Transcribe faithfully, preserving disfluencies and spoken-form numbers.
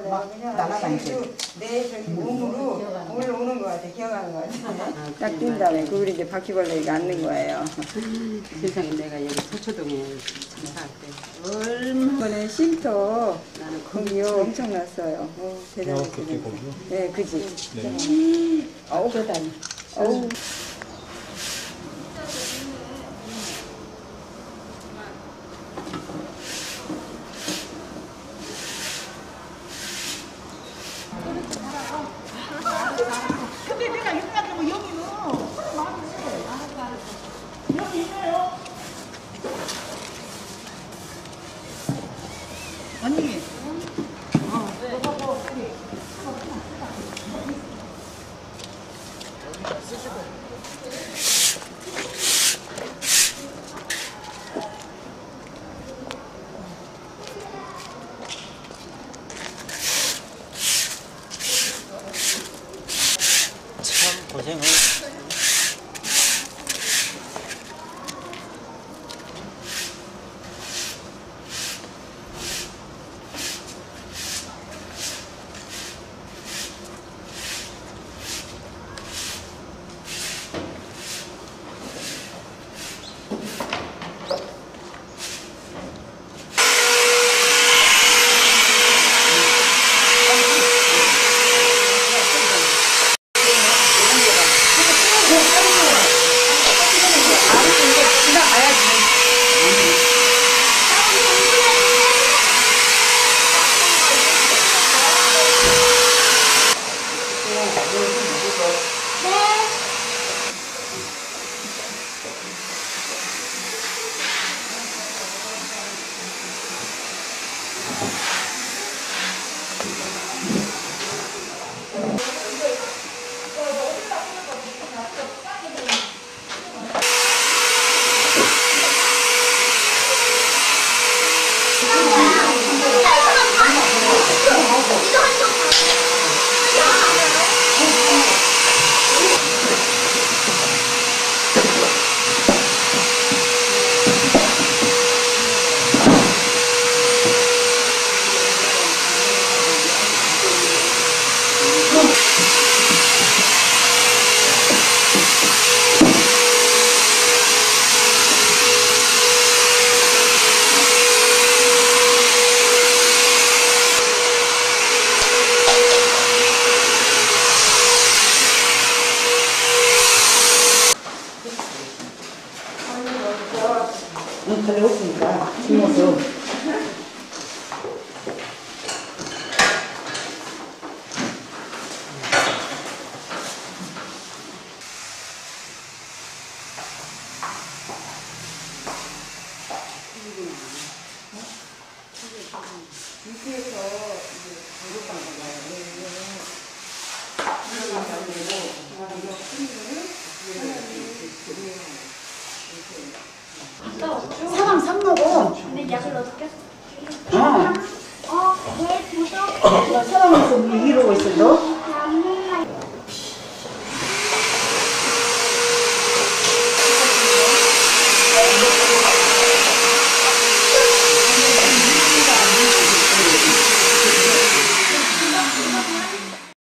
막 날아다니고 내 저기 몸으로 올라오는 것 같아. 기억하는 것 같아. 딱 뛴 다음에 그걸 이제 바퀴벌레가 앉는 거예요. 세상에 내가 여기 서초동에 장사할 때 얼마나 이번에 쉼터 나는 거기요 엄청 났어요. 어, 대단해. 아, 그렇게 거기요? 네, 그지. 네. 어우, 어우. 근데 내가 생각해보면 여기는 여기 있어요. 언니. 참 고생을. 응, 달려왔으니까 굶어서. 사람 산 먹어. 근데 약을 어떻게? 어. 어, 네, 도덕. 사람에서 이러고 있어, 너?